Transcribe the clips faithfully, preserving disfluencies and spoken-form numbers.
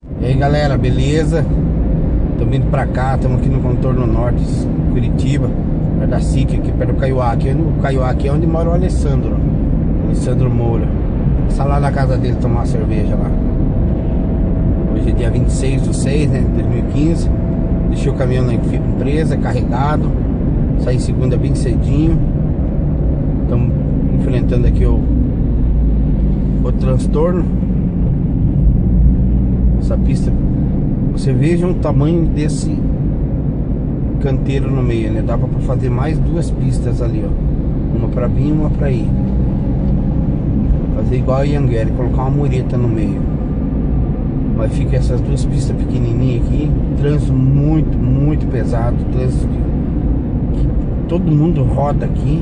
E aí galera, beleza? Estamos indo pra cá, estamos aqui no contorno norte, Curitiba, perto da S I C, aqui perto do Caiuá. Aqui no Caiuá aqui é onde mora o Alessandro, ó. Alessandro Moura. Está lá na casa dele tomar uma cerveja lá. Hoje é dia vinte e seis de seis, né, de dois mil e quinze. Deixei o caminhão na empresa, carregado. Saí segunda bem cedinho. Estamos enfrentando aqui o, o transtorno. Essa pista, você veja o tamanho desse canteiro no meio, né? Dá pra fazer mais duas pistas ali, ó. Uma pra vir e uma pra ir. Fazer igual a Ianguera, colocar uma mureta no meio. Mas fica essas duas pistas pequenininhas aqui. Trânsito muito, muito pesado. Trânsito que todo mundo roda aqui.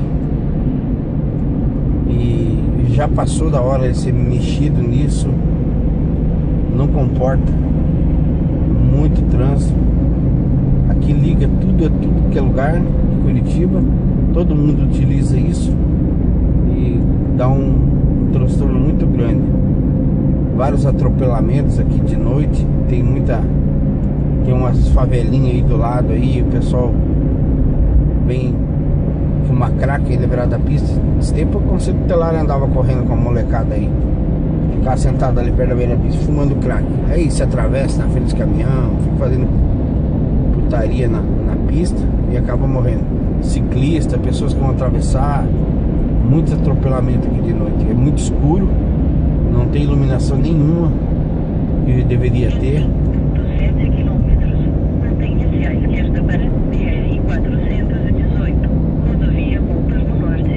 E já passou da hora de ser mexido nisso. Não comporta. Muito trânsito. Aqui liga tudo, é tudo que é lugar de Curitiba. Todo mundo utiliza isso. E dá um, um transtorno muito grande. Vários atropelamentos aqui de noite. Tem muita. Tem umas favelinhas aí do lado aí. O pessoal vem fumar crack aí liberado da pista. Esse tempo o Conselho Tutelar andava correndo com a molecada aí. Ficava sentado ali perto da beira da pista fumando crack. Aí se atravessa na frente dos caminhão, fica fazendo putaria na, na pista e acaba morrendo. Ciclista, pessoas que vão atravessar. Muitos atropelamentos aqui de noite. É muito escuro. Não tem iluminação nenhuma que deveria ter. sete quilômetros. Mantenha-se à esquerda para B R quatrocentos e dezoito. Rodovia Pontas do Norte.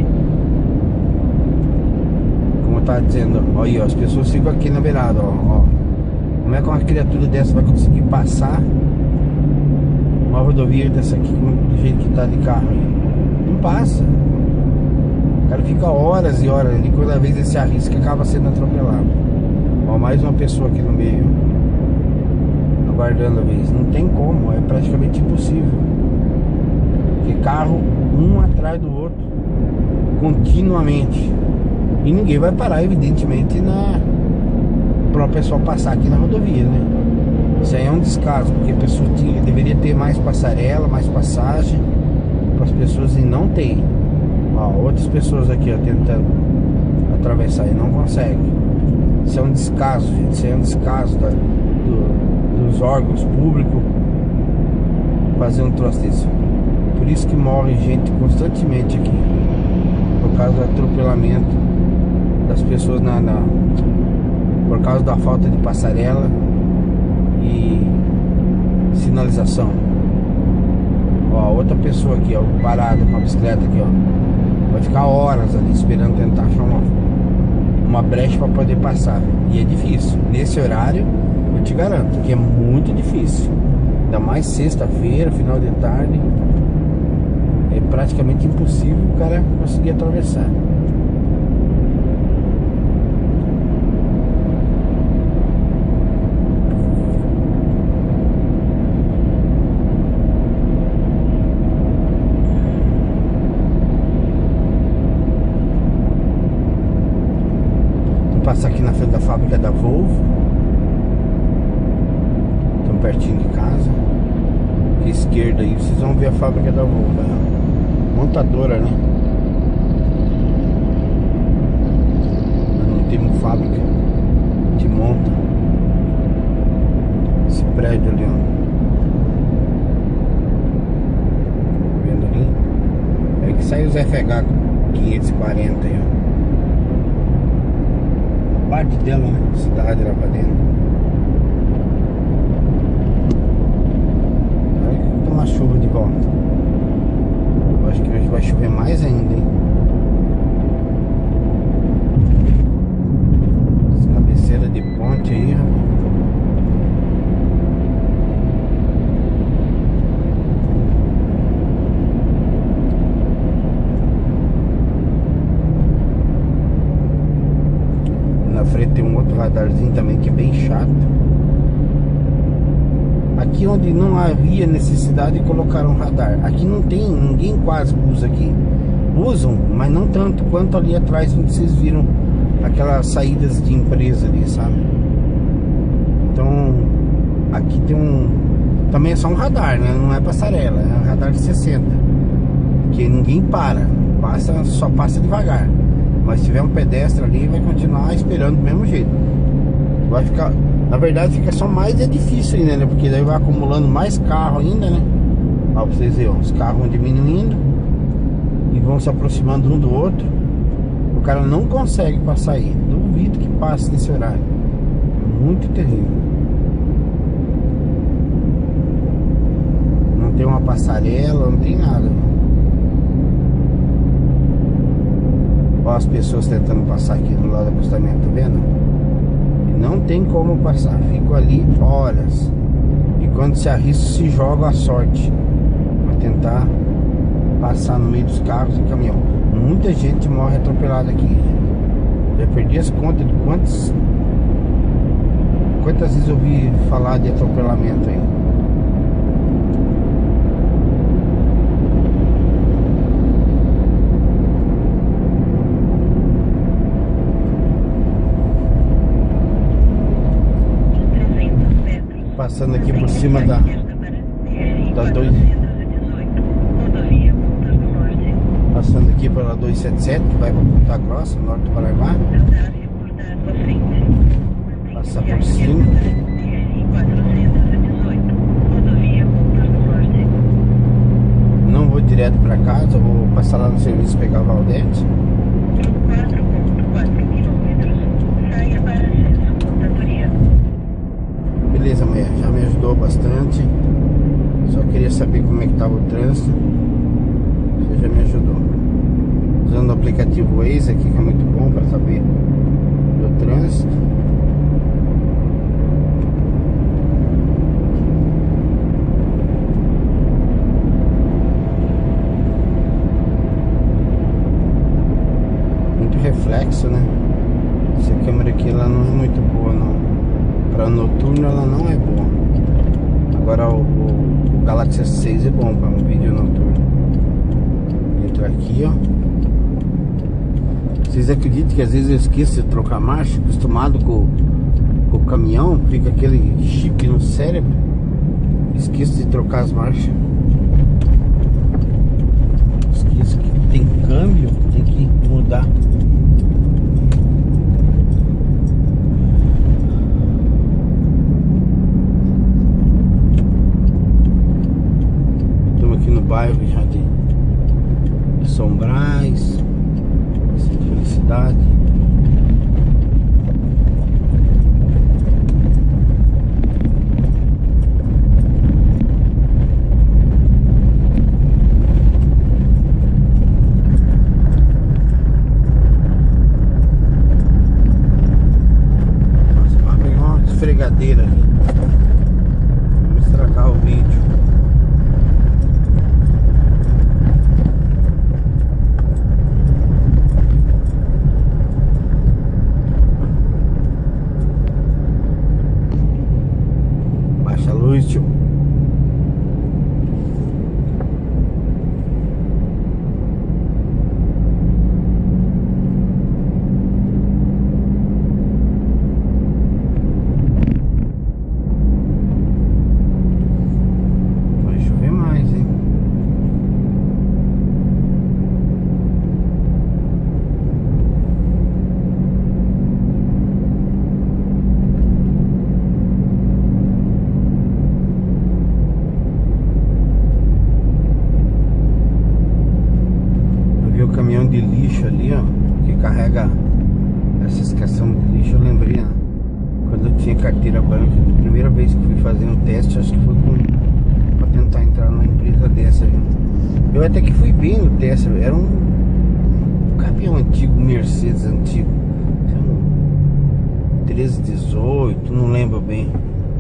Como eu tava dizendo, ó, aí, ó, as pessoas ficam aqui na beirada, ó, ó. Como é que uma criatura dessa vai conseguir passar uma rodovia dessa aqui do jeito que tá de carro aí? Não passa. O cara fica horas e horas ali, cada vez ele se arrisca acaba sendo atropelado. Ó, mais uma pessoa aqui no meio, aguardando a vez. Não tem como, é praticamente impossível. Porque carro um atrás do outro, continuamente. E ninguém vai parar, evidentemente, na para o pessoal passar aqui na rodovia, né? Isso aí é um descaso, porque a pessoa tinha, deveria ter mais passarela, mais passagem para as pessoas, e não tem. Ó, outras pessoas aqui, ó, tentando atravessar e não conseguem. Isso é um descaso, gente. Isso é um descaso da, do, dos órgãos públicos fazer um troço desse. Por isso que morre gente constantemente aqui, por causa do atropelamento das pessoas na, na por causa da falta de passarela e sinalização. Ó, outra pessoa aqui, ó, parada com a bicicleta aqui, ó. Vai ficar horas ali esperando tentar achar uma, uma brecha para poder passar. E é difícil. Nesse horário, eu te garanto que é muito difícil. Ainda mais sexta-feira, final de tarde. É praticamente impossível o cara conseguir atravessar. Passar aqui na frente da fábrica da Volvo. Estamos pertinho de casa. Aqui à esquerda aí vocês vão ver a fábrica da Volvo, né? Montadora, né? Nós não temos fábrica de monta. Esse prédio ali, ó. Tá vendo ali? É que sai os F H quinhentos e quarenta aí, ó. Parte dela, né? Cidade lá pra dentro. Olha que toma chuva de volta. Eu acho que hoje vai chover mais ainda, hein? As cabeceiras de ponte aí, rapaz. Na frente tem um outro radarzinho também que é bem chato. Aqui onde não havia necessidade colocaram radar. Aqui não tem, ninguém quase usa aqui. Usam, mas não tanto quanto ali atrás onde vocês viram aquelas saídas de empresa ali, sabe? Então Aqui tem um... Também é só um radar, né? Não é passarela, é um radar de sessenta. Porque ninguém para, passa, só passa devagar. Mas se tiver um pedestre ali, vai continuar esperando do mesmo jeito. Vai ficar... Na verdade fica só mais é difícil ainda, né? Porque daí vai acumulando mais carro ainda, né? Ó, pra vocês verem, ó, os carros vão diminuindo e vão se aproximando um do outro. O cara não consegue passar aí. Duvido que passe nesse horário. Muito terrível. Não tem uma passarela, não tem nada. Ó, as pessoas tentando passar aqui do lado do acostamento, tá vendo? E não tem como passar. Fico ali horas. E quando se arrisca, se joga a sorte pra tentar passar no meio dos carros e caminhão. Muita gente morre atropelada aqui. Já perdi as contas de quantas Quantas vezes eu ouvi falar de atropelamento aí. Passando aqui por cima da da dois, passando aqui pela duzentos e setenta e sete, que vai para Ponta Grossa, norte do Paraná. Passar por cima. Não vou direto para casa, vou passar lá no serviço pegar o Valdete. quatro vírgula quatro quilômetros. Saia para acesso Contadoria. Beleza, mulher, já me ajudou bastante. Só queria saber como é que estava o trânsito. Você já me ajudou. Usando o aplicativo Waze aqui, que é muito bom para saber do trânsito. Muito reflexo, né? Essa câmera aqui ela não é muito boa, não. Para noturno ela não é boa. Agora o, o, o Galaxy S seis é bom para um vídeo noturno. Entra aqui, ó. Vocês acreditam que às vezes eu esqueço de trocar marcha? Acostumado com, com o caminhão, fica aquele chip no cérebro. Esqueço de trocar as marchas. Esqueço que tem câmbio, tem que mudar. Bairro já de, de São Brás, de Felicidade. Nossa, vai pegar uma esfregadeira aqui. Vamos estragar o vídeo. Tio. Vai chover mais, hein? Caminhão de lixo ali, ó, que carrega essa estação de lixo. Eu lembrei, ó, quando eu tinha carteira branca, a primeira vez que fui fazer um teste, acho que foi com, pra tentar entrar numa empresa dessa, viu? Eu até que fui bem no teste, era um caminhão antigo, Mercedes antigo, um treze dezoito, não lembro bem.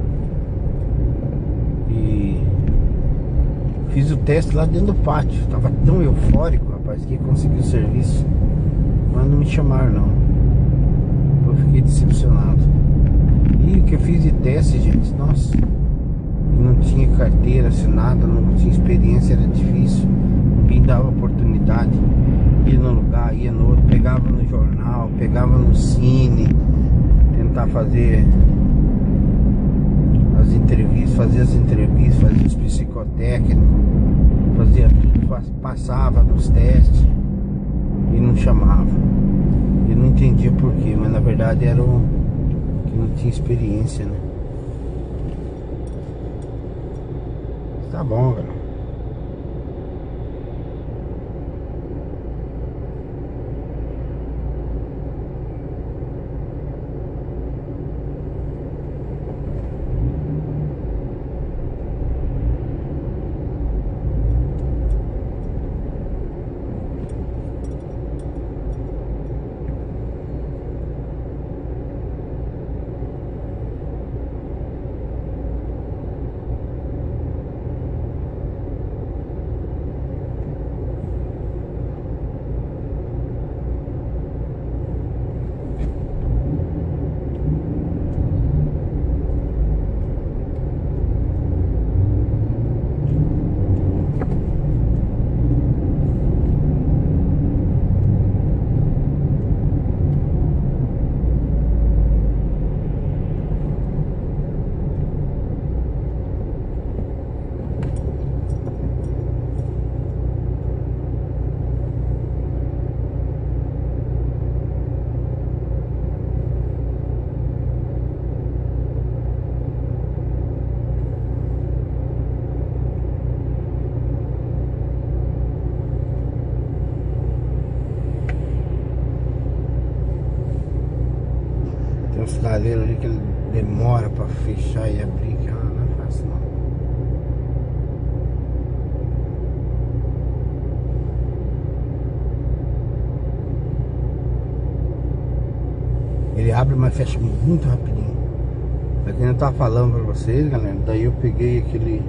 E fiz o teste lá dentro do pátio, tava tão eufórico, rapaz, que consegui o serviço, mas não me chamaram não. Eu fiquei decepcionado. E o que eu fiz de teste, gente, nossa, não tinha carteira assinada, não tinha experiência, era difícil, ninguém dava oportunidade. Ia no lugar, ia no outro, pegava no jornal, pegava no cine, tentar fazer as entrevistas fazia as entrevistas, fazia os psicotécnicos, fazia tudo, passava nos testes e não chamava. Eu não entendia por quê, mas na verdade era o que não tinha experiência, né? Tá bom, galera. Sinaleiro ali que ele demora pra fechar e abrir, que não é fácil não. Ele abre, mas fecha muito rapidinho. Daqui eu tava falando pra vocês, galera. Daí eu peguei aquele,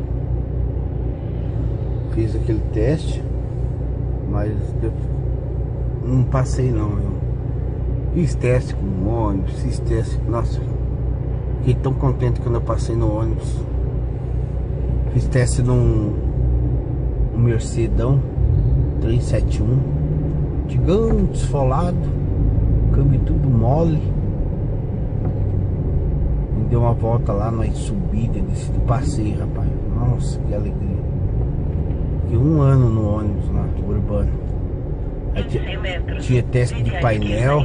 fiz aquele teste, mas eu não passei não. Eu fiz teste com ônibus, fiz teste, nossa, fiquei tão contente quando eu passei no ônibus. Fiz teste num um Mercedão trezentos e setenta e um, antigão, desfolado, câmbio tudo mole. Me deu uma volta lá na subida, descida, passei, rapaz. Nossa, que alegria. Fiquei um ano no ônibus lá, urbano. Aí tinha, tinha teste de painel.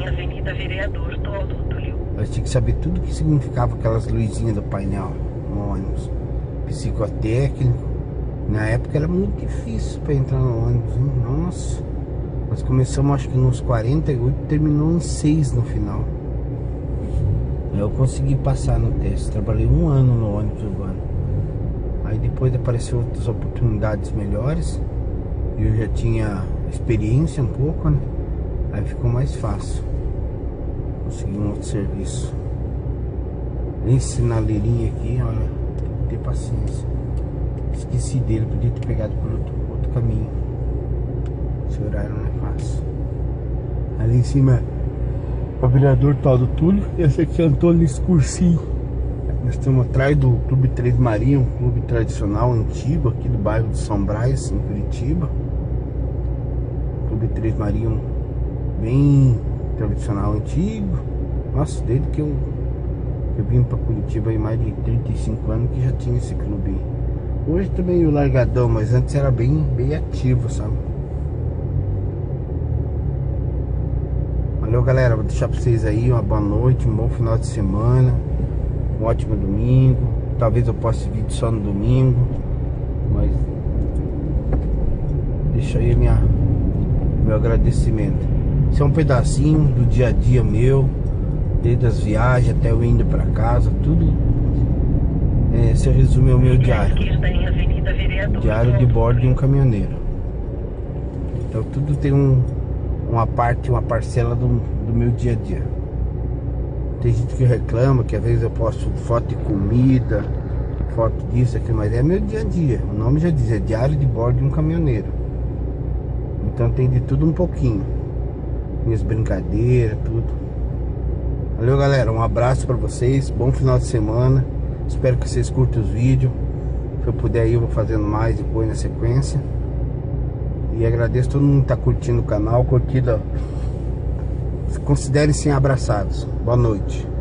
Eu tinha que saber tudo o que significava aquelas luzinhas do painel no ônibus. Psicotécnico. Na época era muito difícil para entrar no ônibus, hein? Nossa. Nós começamos acho que nos quarenta e oito, terminou em seis no final. Eu consegui passar no teste. Trabalhei um ano no ônibus urbano. Aí depois apareceu outras oportunidades melhores. Eu já tinha experiência um pouco, né? Aí ficou mais fácil. Consegui um outro serviço. Esse sinaleirinho aqui, olha, tem que ter paciência. Esqueci dele, podia ter pegado por outro, outro caminho. Esse horário não é fácil. Ali em cima, o vereador tal do Túlio. Esse aqui é Antônio Escursinho. Nós estamos atrás do Clube Três Marias, um clube tradicional antigo aqui do bairro de São Brás, em Curitiba. Clube Três Marias, bem tradicional, antigo. Nossa, desde que eu, eu vim para Curitiba há mais de trinta e cinco anos que já tinha esse clube. Hoje também o largadão, mas antes era bem, bem ativo, sabe? Valeu, galera, vou deixar para vocês aí uma boa noite, um bom final de semana, um ótimo domingo. Talvez eu poste vídeo só no domingo, mas deixa aí minha, meu agradecimento. Isso é um pedacinho do dia a dia meu, desde as viagens até eu indo para casa, tudo. É, esse resume é o meu diário. Diário de bordo de um caminhoneiro. Então tudo tem um, uma parte, uma parcela do, do meu dia a dia. Tem gente que reclama que às vezes eu posto foto de comida, foto disso, aquilo, mas é meu dia a dia. O nome já diz, é diário de bordo de um caminhoneiro. Então tem de tudo um pouquinho. Minhas brincadeiras, tudo. Valeu, galera, um abraço pra vocês, bom final de semana. Espero que vocês curtam os vídeos. Se eu puder aí eu vou fazendo mais depois na sequência. E agradeço todo mundo que tá curtindo o canal, curtida. Considerem-se abraçados. Boa noite.